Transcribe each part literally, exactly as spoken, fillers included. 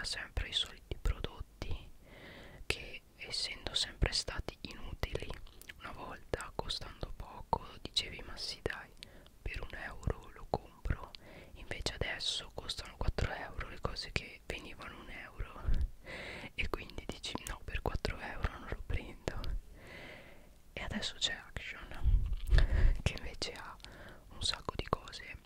sempre i soliti prodotti che, essendo sempre stati inutili, una volta costando poco dicevi ma sì dai, per un euro lo compro, invece adesso costano quattro euro le cose che venivano un euro e quindi dici no, per quattro euro non lo prendo. E adesso c'è Action che invece ha un sacco di cose,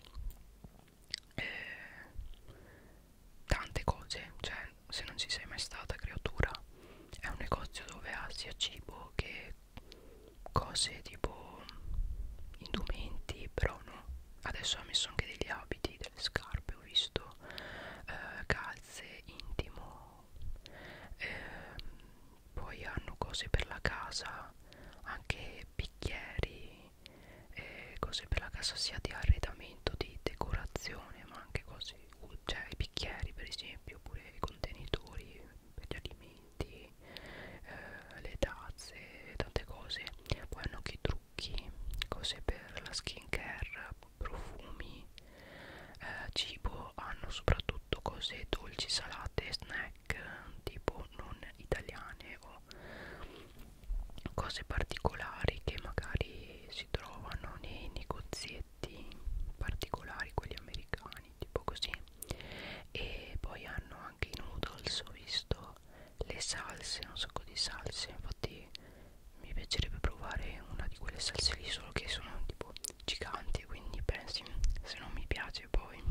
eh, tante cose, cioè se non ci sei mai stata creatura, è un negozio dove ha sia cibo che cose tipo indumenti, però no, adesso ha messo anche degli abiti, delle scarpe ho visto, eh, calze, intimo, eh, poi hanno cose per la casa, anche bicchieri, eh, cose per la casa sia di arredamento, di decorazione, ma anche cose, cioè i bicchieri per esempio, oppure i contenitori per gli alimenti, eh, le tazze, tante cose. Poi hanno anche i trucchi, cose per la skin care, profumi, eh, cibo, hanno soprattutto cose dolci, salate, snack tipo non italiane o cose particolari che magari si trovano nei negozietti particolari, quelli americani, tipo così. E poi hanno anche i noodles, ho visto le salse, un sacco di salse, infatti mi piacerebbe provare una di quelle salse lì, solo che sono tipo giganti, quindi pensi se non mi piace poi.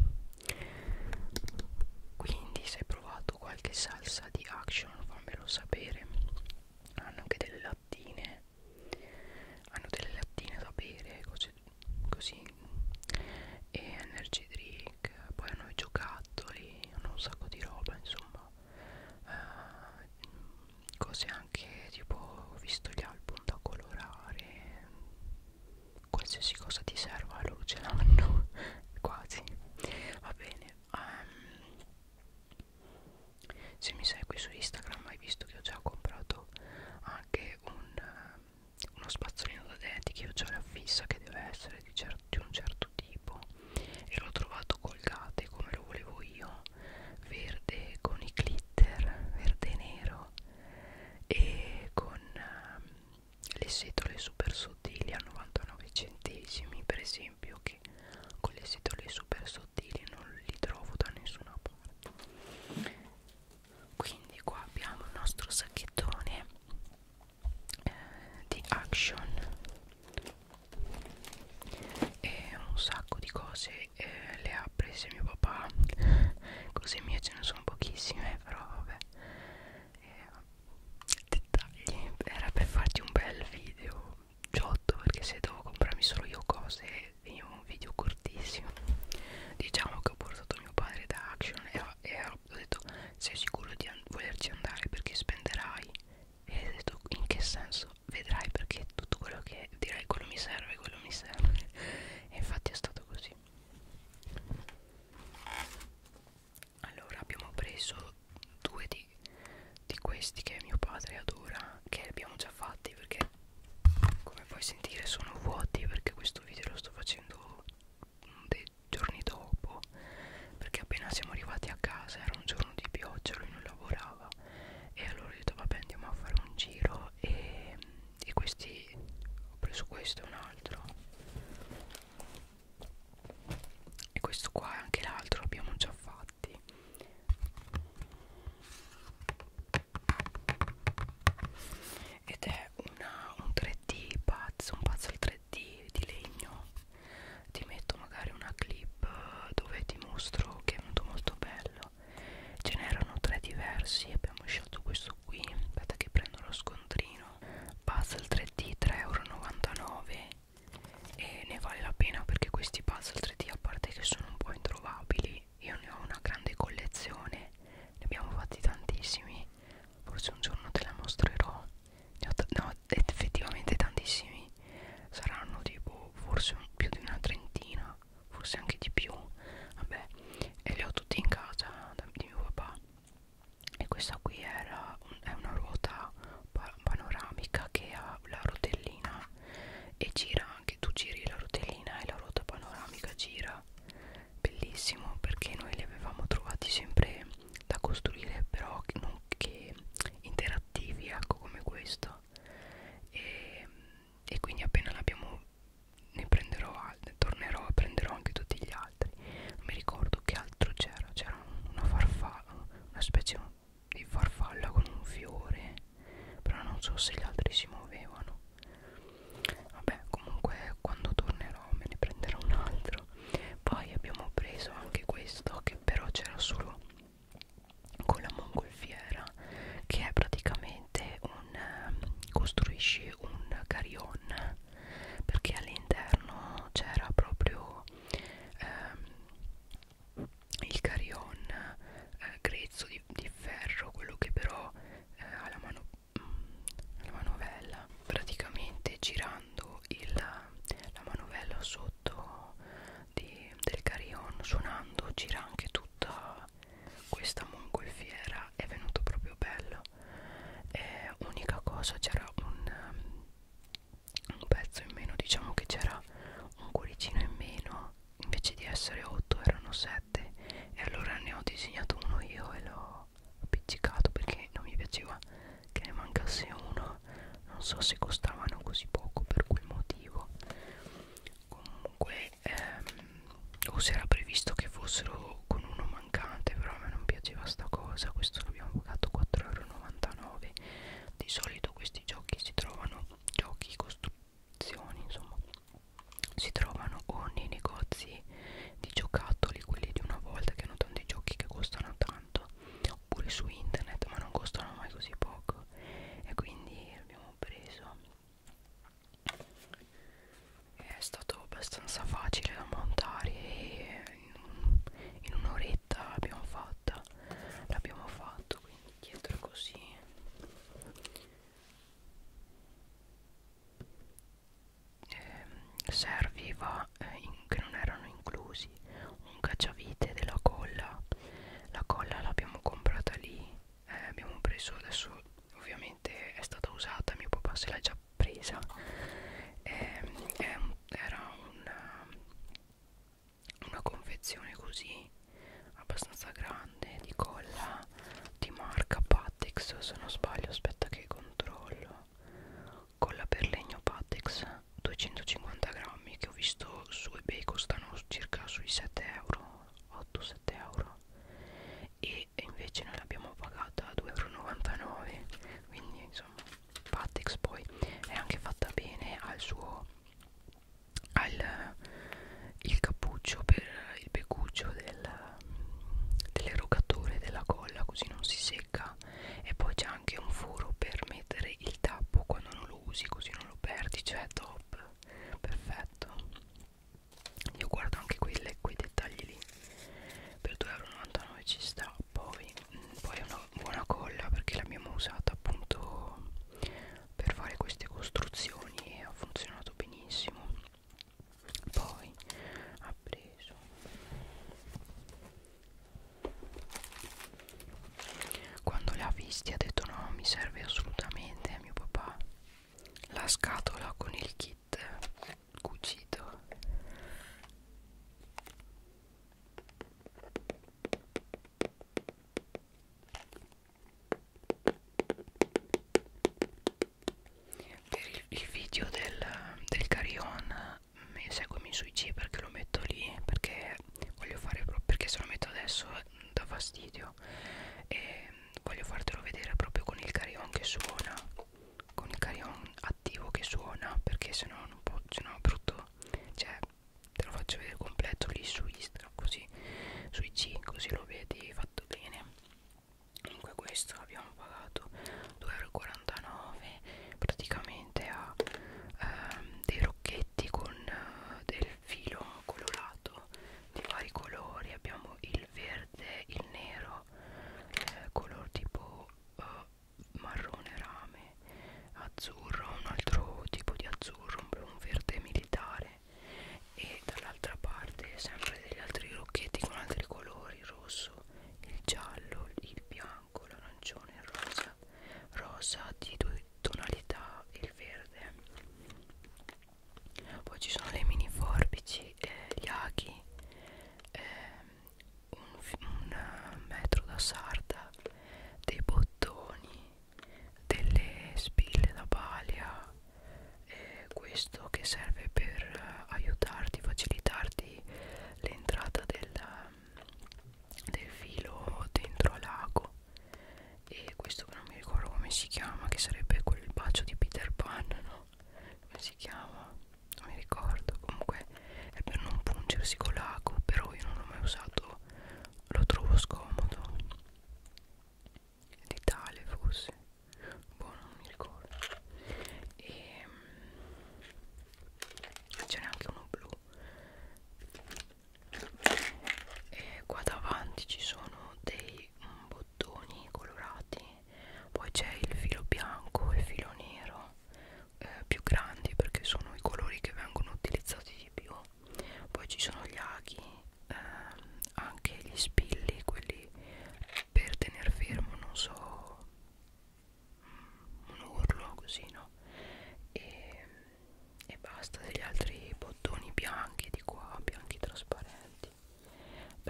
Quindi se hai provato qualche salsa di Action fammelo sapere. Hanno anche delle lattine, hanno delle lattine da bere, cose così, e energy drink, poi hanno i giocattoli, hanno un sacco di roba, insomma, uh, cose anche tipo, ho visto gli album da colorare, qualsiasi cosa ti serva loro ce l'hanno quasi. Va bene, um, se mi segui su Instagram hai visto che ho già comprato anche un, uh, uno spazzolino da denti, che io ho la fissa che deve essere di, cer di un certo tipo, e l'ho trovato Colgate come lo volevo io, verde con i glitter, verde e nero, e con um, le setole super sottili a novantanove centesimi, per esempio, che con le setole super sottili non li trovo da nessuna parte. Quindi qua abbiamo il nostro sacchettone, eh, di Action, e un sacco di cose, eh, le ha prese mio papà, cose mie ce ne sono pochissime, però vabbè, eh, dettagli, era per farti un bel video giotto, perché se devo comprarmi solo io cose veniva un video cortissimo. Diciamo che ho portato mio padre da Action e, e ho detto sei sicuro di an volerci andare perché spenderai, e ho detto in che senso? Vedrai, perché tutto quello che direi quello mi serve, quello mi serve, e infatti è stato così. Allora abbiamo preso due di, di questi che mio padre adora, che abbiamo già fatti perché come puoi sentire sono vuoti, perché questo video lo sto facendo dei giorni dopo, perché appena siamo arrivati a casa era un giorno di pioggia, lui non lavorava, e allora ho detto vabbè andiamo a fare un giro, e, e questi ho preso questo e un altro, e questo qua e anche l'altro abbiamo già fatti. Ed è una, un tre D pazzo, un puzzle tre D di legno. Ti metto magari una clip dove ti mostro che è venuto molto bello. Ce n'erano tre diversi, abbiamo scelto questo qui. Aspetta che prendo lo scontrino. Puzzle tre D tre e novantanove euro, e ne vale la pena perché questi puzzle tre D, a parte che sono un po' introvabili, io ne ho una grande collezione, ne abbiamo fatti tantissimi, forse un giorno te la mostrerò. Ne ho no, effettivamente tantissimi, saranno tipo forse un, più di una trentina, forse anche di più, vabbè, e li ho tutti in casa da, di mio papà. E questa qui era un, è una ruota pa panoramica che ha la rotellina e gira, anche tu giri la rotellina e la ruota panoramica gira, bellissimo, perché noi li avevamo trovati sempre da costruire sono sette e allora ne ho disegnato uno io e l'ho appiccicato perché non mi piaceva che ne mancasse uno. Non so se costavano così poco per quel motivo. Comunque ehm, o se era previsto che fossero con uno mancante, però a me non piaceva sta cosa. Questo l'abbiamo pagato quattro e novantanove euro. Di solito questi giochi si trovano, giochi costruzioni insomma, si trovano o nei negozi di giocattoli, quelli di una volta, che hanno tanti giochi che costano tanto, oppure su internet, ma non costano mai così poco, e quindi l'abbiamo preso. È stato abbastanza facile da montare e in, in un'oretta l'abbiamo fatta, l'abbiamo fatto, quindi dietro è così. Eh, serviva eh, in, che non erano inclusi un cacciavite della colla. La colla l'abbiamo comprata lì, eh, abbiamo preso, adesso ovviamente è stata usata, mio papà se l'ha già presa. Eh, è un, era una, una confezione così abbastanza grande di colla di marca Pattex, se non sbaglio, aspetta che controllo. Colla per legno Pattex duecentocinquanta grammi, che ho visto su eBay costano circa sui sette euro, otto sette euro, e invece noi l'abbiamo pagata a due e novantanove euro. Quindi insomma Pattex poi è anche fatta bene, al suo al il cappuccio per il beccuccio del, dell'erogatore della colla, così non si secca, e poi c'è anche un foro per mettere il tappo quando non lo usi, così non lo perdi, cioè top, perfetto. Io guardo anche quelle, quei dettagli lì, per due e novantanove euro ci sta. Poi, poi è una buona colla perché l'abbiamo usata appunto per fare queste costruzioni e ha funzionato benissimo. Poi ha preso quando li ha visti ha detto no, mi serve assolutamente mio papà la scatola con il kit cucito. Per il, il video del, del carillon seguimi su I G perché lo metto lì, perché voglio fare proprio, perché se lo metto adesso dà fastidio, e voglio fartelo vedere proprio con il carillon che suona, con il carillon attivo che suona, perché sennò non può, sennò è brutto, cioè te lo faccio vedere completo lì su Instagram, così su I G, così lo vedi fatto bene. Comunque questo l'abbiamo pagato due e quarantanove euro, praticamente ha ehm, dei rocchetti con eh, del filo colorato di vari colori. Abbiamo il verde, il nero, eh, color tipo eh, marrone rame, azzurro, un altro tipo di azzurro, un, un verde militare, e dall'altra parte sempre degli altri rocchetti con altri colori, rosso, il giallo, il bianco, l'arancione, il rosa, rosa di due tonalità, il verde. Poi ci sono le mini forbici, eh, gli aghi, ehm, un, un uh, metro da sarda, dei bottoni, delle spille da balia, eh, questo che serve per uh, aiutarti, facilitarti l'entrata del, um, del filo dentro all'ago, e questo che non mi ricordo come si chiama, che sarebbe quel bacio di Peter Pan, no? Come si chiama? Non mi ricordo. Comunque è per non pungersi con l'ago, però io non l'ho mai usato, lo trovo scomodo. È di tale forse, boh, non mi ricordo. E ce n'è anche uno blu, e qua davanti ci sono dei mm, bottoni colorati, poi c'è il filo bianco e il filo nero, eh, più grandi perché sono i colori che vengono utilizzati di più. Poi ci sono gli aghi, ehm, anche gli spilli, quelli per tener fermo, non so, mm, un urlo così, no? E, e basta, degli altri bottoni bianchi di qua, bianchi trasparenti.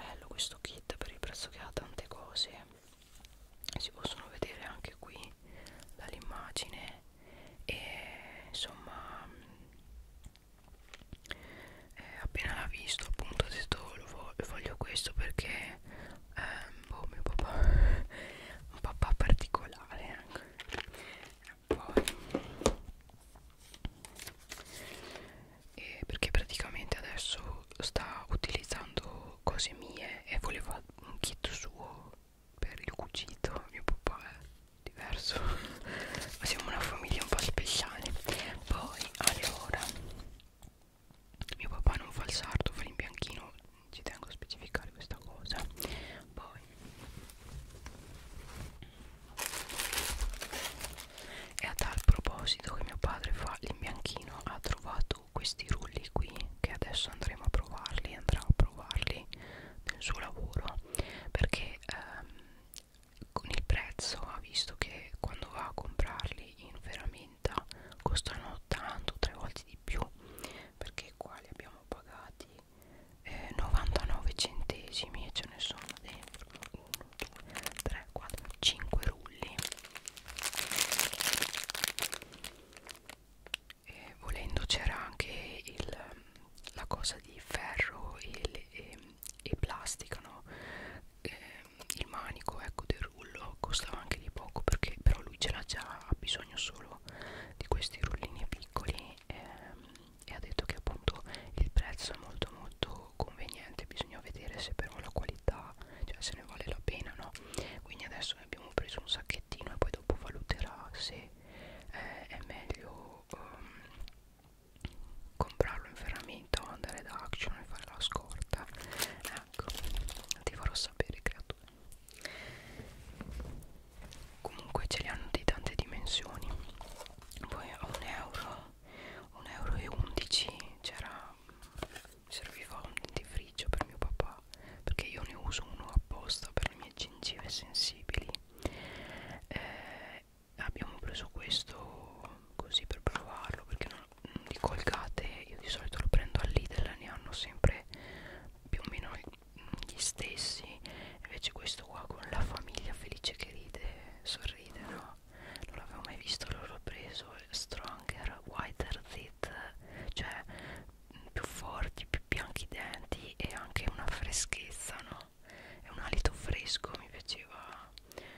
se però la qualità, cioè se ne vale la pena, no? Quindi adesso ne abbiamo preso un sacchettino e poi dopo valuterà se eh, è meglio um, comprarlo in ferramenta o andare da Action e fare la scorta. Ecco, ti farò sapere, creatura. Comunque ce li hanno di tante dimensioni. Poi a un euro, un euro e undici c'era, serviva un dentifricio per mio papà, perché io ne uso uno apposta per le mie gengive sensibili. Eh, abbiamo preso questo così per provarlo, perché non, di Colgate io di solito lo prendo al Lidl, ne hanno sempre più o meno gli stessi, invece questo qua con la famiglia felice che ride, sorride, no? Non l'avevo mai visto, l'ho preso, Stronger Whiter Teeth, cioè più forti, più bianchi i denti e anche una freschezza, no? È un alito fresco, mi piaceva,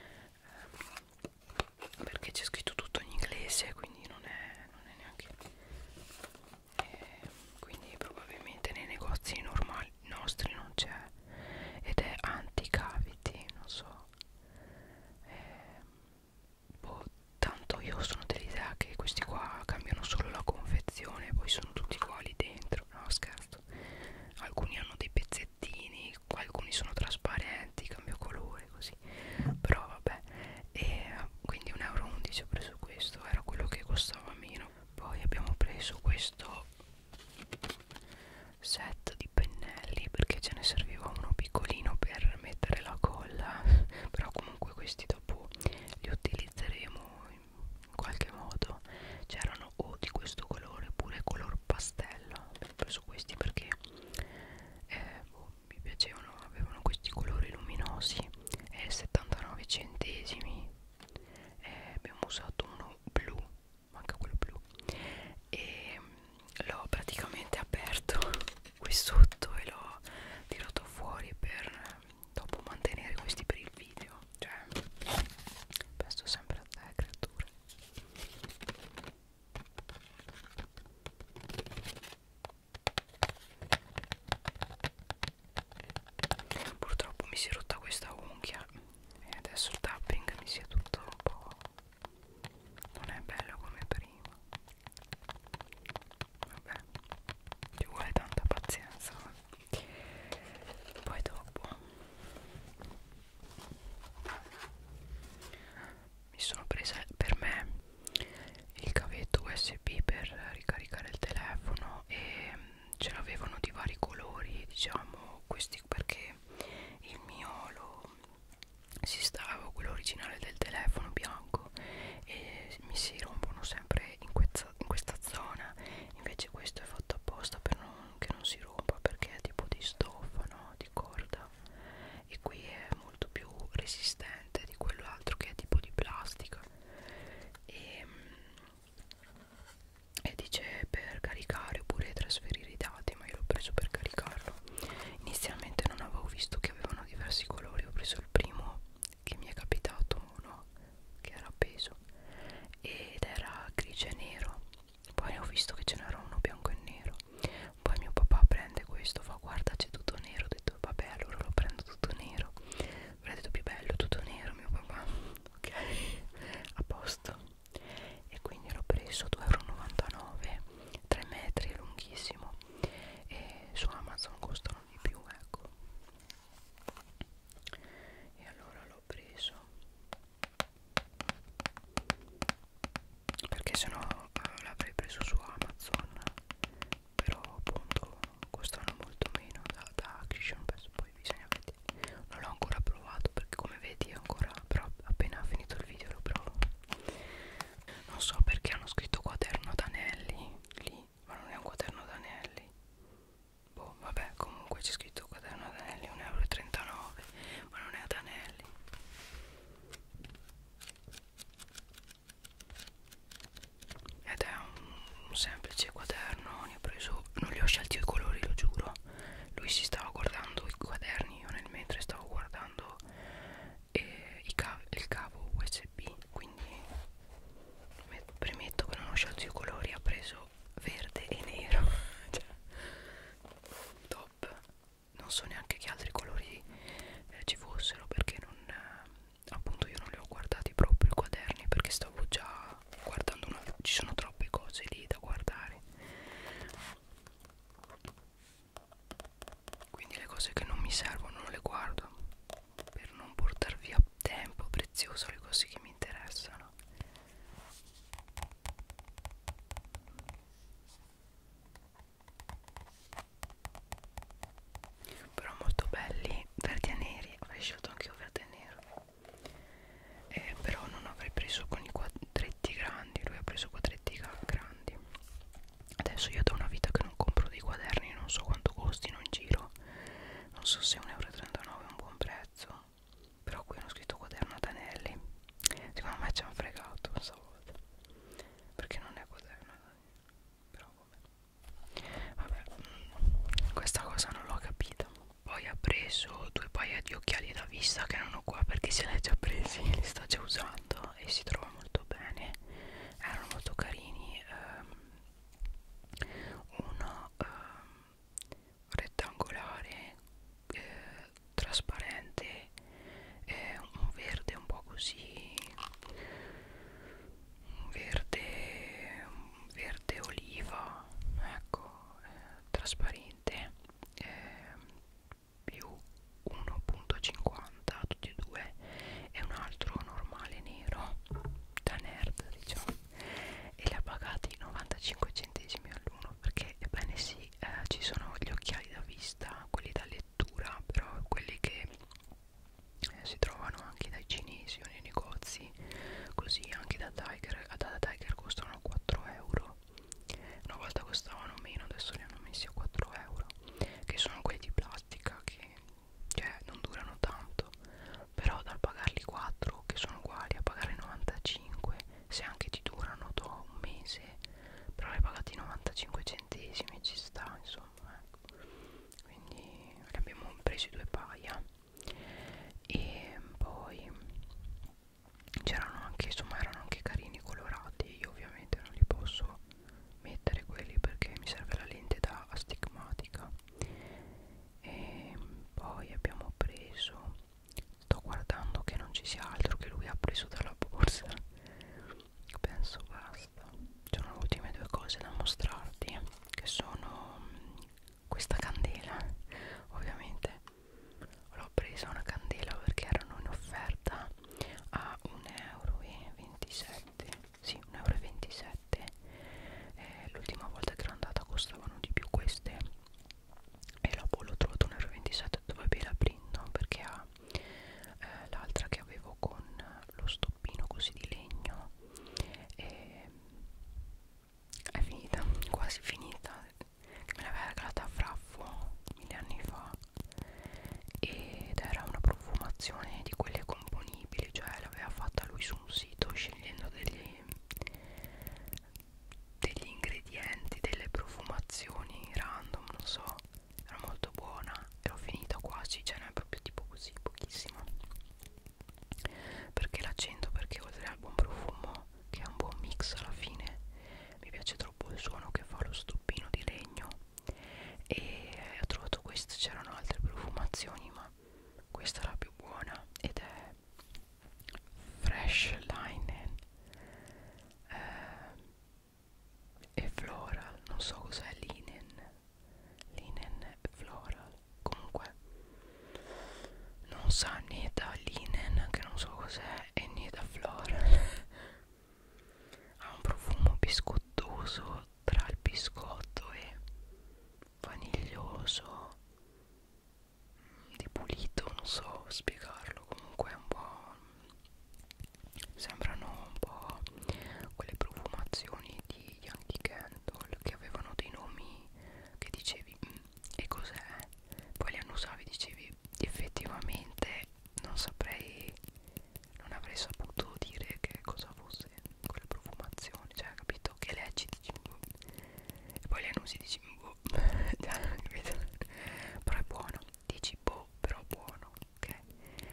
eh, perché c'è scritto tutto in inglese, quindi non è, non è neanche eh, quindi probabilmente nei negozi normali nostri non c'è, ed è anti-cavity, non so, eh, boh, tanto io sono dell'idea che questi qua cambiano solo la confezione, poi sono tutti uguali dentro, no scherzo, alcuni hanno dei pezzettini, alcuni sono trasparenti, cambio colore così, però vabbè. E quindi un euro e undici ho preso questo, era quello che costava meno. Poi abbiamo preso questo set di pennelli perché ce ne serviva uno piccolino per mettere la colla, però comunque questi dopo li utilizzeremo in qualche modo. C'erano o di questo colore oppure color pastello, abbiamo preso questi perché eh, boh, mi piacevano, avevano questi colori luminosi e settantanove centesimi. Eh, abbiamo usato uno blu, manca quello blu, e l'ho praticamente aperto qui sotto e l'ho tirato fuori per dopo mantenere questi per il video, cioè penso sempre a te, creatura. Purtroppo mi si è rotta questa unghia e adesso il tapping mi si è tutto un po', non è bello come prima. Vabbè, ci vuole tanta pazienza. Poi dopo mi sono presa per me il cavetto U S B per ricaricare il telefono e ce l'avevano di vari colori, diciamo questi perché il mio lo si stava, quello originale del telefono bianco, e mi si rompono sempre in questa, in questa zona, invece questo è fatto apposta per non, che non si rompa perché è tipo di stoffa, no? Di corda, e qui è molto più resistente di quello altro che è tipo di plastica, e, e dice per caricare oppure trasferire i dati, ma io l'ho preso per caricarlo. Inizialmente non so neanche che altri colori eh, ci fossero, perché non eh, appunto io non li ho guardati proprio i quaderni, perché stavo già guardando una, ci sono troppe cose lì da guardare, quindi le cose che non mi servono non le guardo per non portar via tempo prezioso alle cose che mi interessano. Però molto belli, verdi e neri, avrei scelto anche io verde e nero, eh, però non avrei preso con i quadretti grandi, lui ha preso quadretti grandi. Adesso io da una vita che non compro dei quaderni, non so quanto costino in giro, non so se un euro e trentanove è un buon prezzo, però qui hanno scritto quaderno ad anelli, secondo me ci hanno fregato stavolta, perché non è quaderno, però vabbè, vabbè questa cosa non l'ho capita. Poi ha preso due paia di occhiali da vista che non ho qua perché se li ha già presi, li sta già usando e si trova molto bene, erano molto carini, ehm, uno ehm, rettangolare, eh, trasparente, eh, un verde un po' così, un verde, un verde oliva, ecco, eh, trasparente, eh, più uno virgola cinquanta tutti e due, e un altro normale nero da nerd diciamo, e li ha pagati novantacinque centesimi all'uno, perché ebbene sì, eh, ci sono gli occhiali da vista, quelli da lettura, però quelli che eh, si trovano anche dai cinesi o nei negozi, così anche da Tiger, da Tiger costano quattro euro, una volta costavano meno, adesso li hanno messi a quattro euro, che sono quelli di plastica che cioè non durano tanto, però dal pagarli quattro che sono uguali a pagare novantacinque, se anche ti durano do un mese, però hai pagati novantacinque centesimi, ci sta insomma, ecco. Quindi ne abbiamo presi due paia e poi c'erano anche, insomma erano anche carini colorati, io ovviamente non li posso mettere quelli perché mi serve la lente da astigmatica. E poi abbiamo preso, sto guardando che non ci sia altro che lui ha preso dalla borsa, penso basta. Ci sono le ultime due cose da mostrarti, che sono questa candela, ovviamente l'ho presa una candela perché erano in offerta a un euro e ventisette, sì, un euro e ventisette, eh, l'ultima volta che ero andata costavano di più queste e l'ho trovato un euro e ventisette dove ve la prendo, perché ha eh, l'altra che avevo con lo stoppino così di legno e è finita, quasi finita, che me l'aveva regalata a Fraffo mille anni fa ed era una profumazione di quelle componibili, cioè l'aveva fatta lui su un sito scegliendo degli, degli ingredienti, delle profumazioni random, non so, era molto buona e l'ho finita quasi, cioè non è proprio tipo così, pochissima, perché l'accendo, perché oltre al buon profumo che è un buon mix alla fine mi piace troppo il suono che fa lo stoppino di legno, e ho trovato questo, c'erano altre profumazioni ma questa è la più buona ed è Fresh Linen eh, e Floral, non so cos'è linen, linen e floral, comunque non sa né da linen che non so cos'è e né da floral. Ha un profumo biscottoso tra il biscotto e vaniglioso, di pulito, non so spiegarlo, comunque è un po', sembrano un po' quelle profumazioni di Yankee Candle che avevano dei nomi che dicevi mm, e cos'è, poi li annusavi, dicevi effettivamente non saprei, non avrei saputo dire che cosa fosse quella profumazione, cioè capito, che leggi dici boh, e poi li annusi dici boh però è buono, dici boh però buono, ok.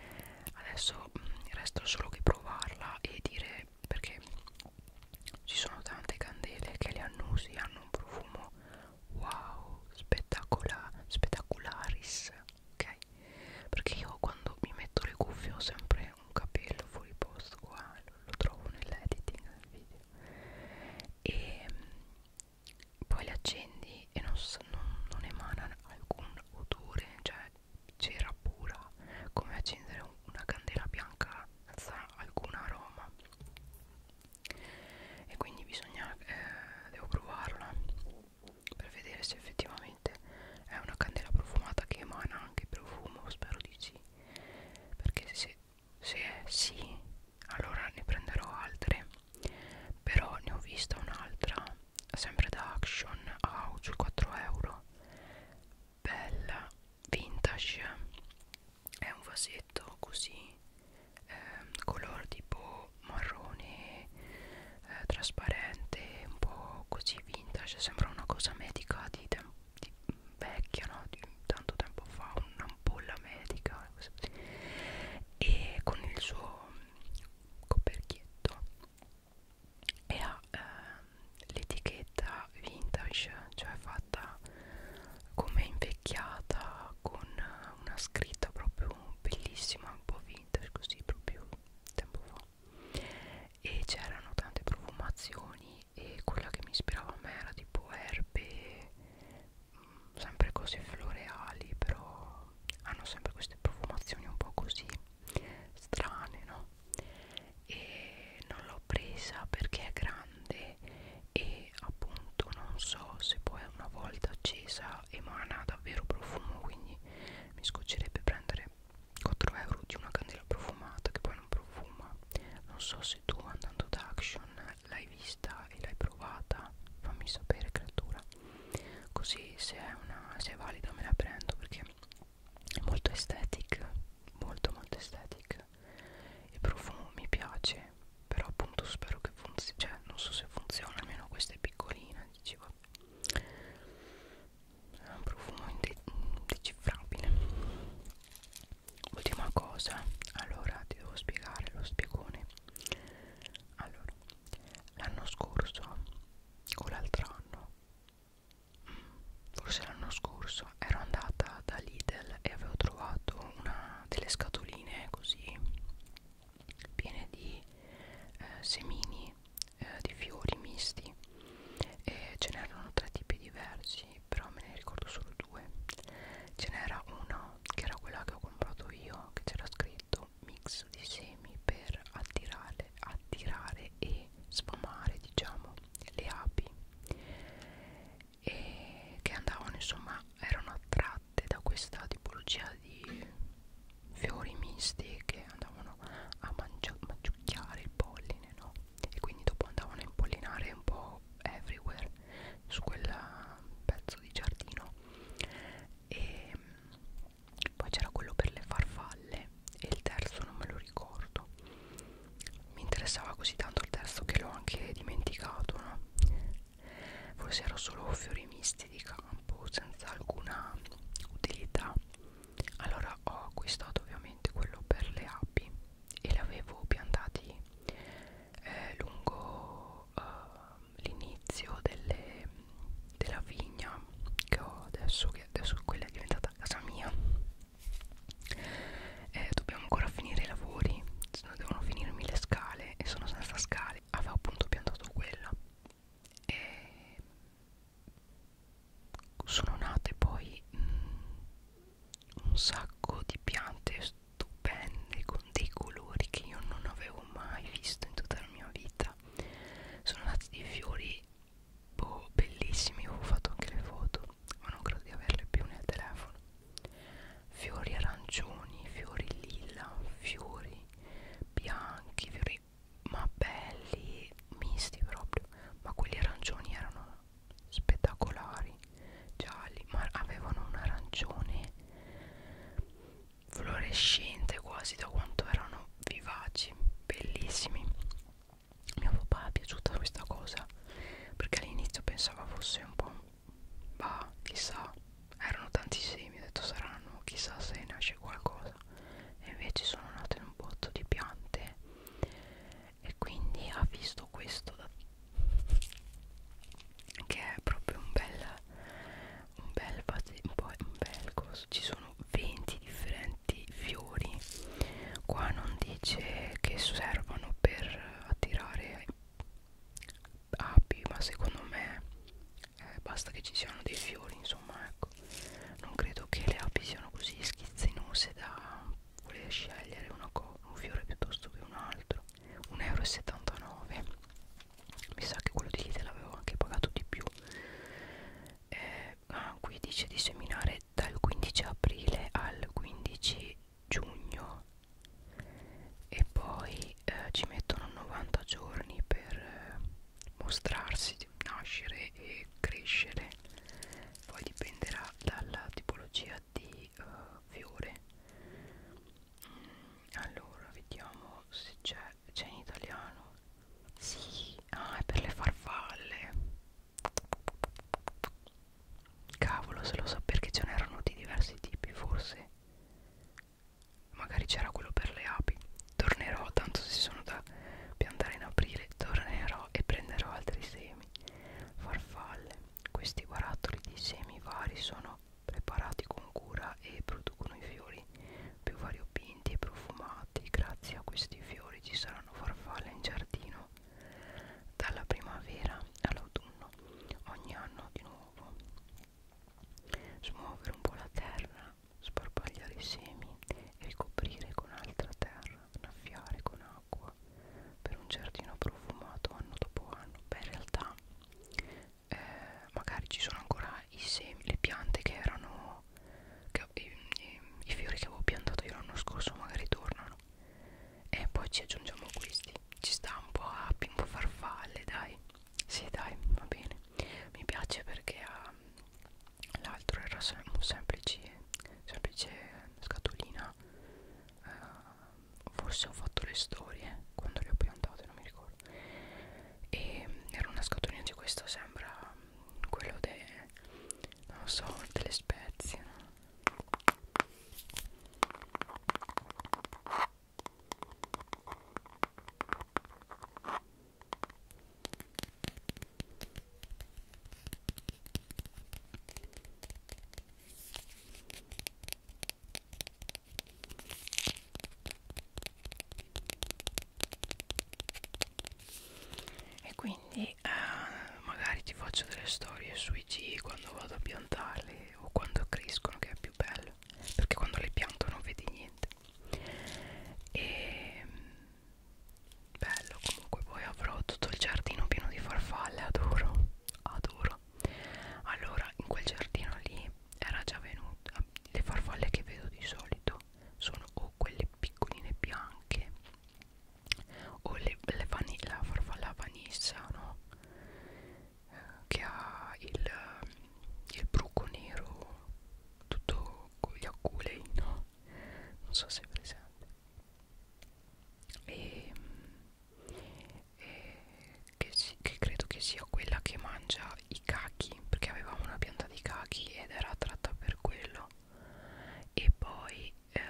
scritta proprio bellissima, un po' vintage così, proprio tempo fa, e c'erano tante profumazioni e quella che mi ispirava a me era tipo erbe, mh, sempre cose floreali, però hanno sempre queste profumazioni un po' così strane, no? E non l'ho presa perché è grande e appunto non so se poi una volta accesa emana davvero profumo, quindi mi scoccerebbe prendere quattro euro di una candela profumata che poi non profuma. Non so se tu andando da Action l'hai vista e l'hai provata, fammi sapere creatura, così se è, una, se è valida me la prendo, perché è molto estetic, molto molto estetic. Il profumo mi piace, però appunto spero che funzioni, cioè non so se funziona, almeno questa è piccolina, dici vabbè, è un profumo inde indecifrabile. Ultima cosa, allora ti devo spiegare lo spiegone. Allora, l'anno scorso o l'altro anno, forse l'anno scorso, ero andata da Lidl e avevo trovato una delle scatoline così piene di eh, semini eh, di fiori misti, e ce n'erano tre tipi diversi, però me ne ricordo solo due. Ce n'era uno che era quella che ho comprato io, che c'era scritto mix di semi per attirare, attirare e sfamare, diciamo, le api, e che andavano, insomma, erano attratte da questa tipologia di fiori misti che andavano a mangia mangiucchiare il polline, no? E quindi dopo andavano a impollinare un po' everywhere su quel pezzo di giardino. E poi c'era quello per le farfalle e il terzo non me lo ricordo. Mi interessava così tanto il terzo che l'ho anche dimenticato, no? Forse ero solo fiori misti di campo senza alcuna utilità. Allora ho acquistato ovviamente quello per le api e li avevo piantati eh, lungo uh, l'inizio delle, della vigna che ho adesso, che adesso quella è diventata casa mia. Eh, dobbiamo ancora finire i lavori, se no devono finirmi le scale e sono senza scale. Avevo appunto piantato quella e sono nate poi mh, un sacco di piante stupende con dei colori che io non avevo mai visto in tutta la mia vita. Sono nati dei fiori boh, bellissimi, ho fatto anche le foto ma non credo di averle più nel telefono. Fiori arancioni, fiori lilla, fiori bianchi, fiori ma belli, misti proprio, ma quelli arancioni erano spettacolari, gialli, ma avevano un arancione fluorescente quasi da quanto erano vivaci, bellissimi. Mio papà è piaciuta questa cosa perché all'inizio pensava fosse un po', bah, chissà, erano tanti semi, ho detto saranno, chissà se nasce qualcosa, e invece sono nate un botto di piante e quindi ha visto questo da, che è proprio un bel un bel un po' un bel coso. Ci sono venti differenti fiori, qua non dice che servono per attirare api, ma secondo me eh, basta che ci siano dei fiori, insomma, ecco, non credo che le api siano così schizzinose da voler scegliere una co un fiore piuttosto che un altro. un euro e settantanove, mi sa che quello di Lidl l'avevo anche pagato di più. Eh, ah, qui dice di seminare dal quindici aprile al quindici giugno e poi eh, ci mettono novanta giorni per eh, mostrarsi, nascere e crescere, poi dipenderà dalla tipologia di uh, fiore. Mm, allora vediamo se c'è c'è in italiano. Sì, ah, è per le farfalle. Cavolo, se lo so, perché ce n'erano di diversi tipi, forse magari c'era quello per le api. Tornerò, tanto se sono da piantare in aprile, tornerò e prenderò altri semi. Farfalle, questi barattoli di semi vari sono preparati con cura e producono i fiori le storie quando le ho piantate, non mi ricordo. E era una scatolina di questo, sembra quello de, non lo so, delle spezie, no? E quindi eh, magari ti faccio delle storie sui G quando vado a piantarli o quando crescono, che è più bello, perché quando le pianto non vedi niente. E bello, comunque poi avrò tutto il giardino pieno di farfalle, adoro, adoro. Allora, in quel giardino lì era già venuta, le farfalle che vedo di solito sono o quelle piccoline bianche o le, le vani, la farfalla vanissa, no? Eh, che ha il, il bruco nero tutto con gli aculei, no? Non so se è presente. E, e che, si, che credo che sia quella che mangia i cachi, perché avevamo una pianta di cachi ed era tratta per quello. E poi eh,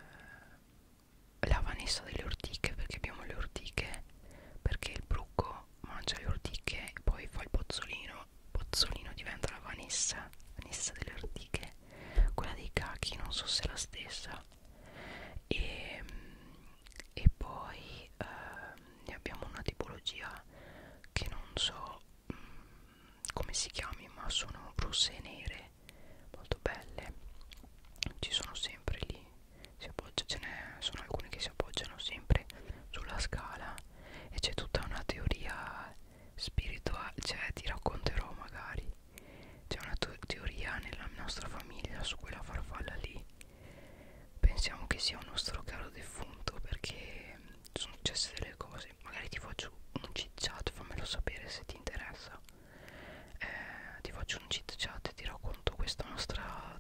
la vanessa delle ortiche, perché abbiamo le ortiche, perché il bruco mangia le ortiche e poi fa il pozzolino, pozzolino diventa la vanessa, vanessa delle ortiche. Quella dei cachi non so se è la stessa. E, e poi eh, ne abbiamo una tipologia che non so mh, come si chiami, ma sono rosse e nere, molto belle, ci sono sempre lì, si appoggia, ce ne sono alcune che si appoggiano sempre sulla scala e c'è tutta una teoria spirituale, cioè ti racconterò magari, c'è una teoria nella nostra famiglia su quella farfalla lì. Pensiamo che sia un nostro caro defunto perché sono successe delle cose. Magari ti faccio un chit chat, fammelo sapere se ti interessa. Eh, ti faccio un chit chat e ti racconto questa nostra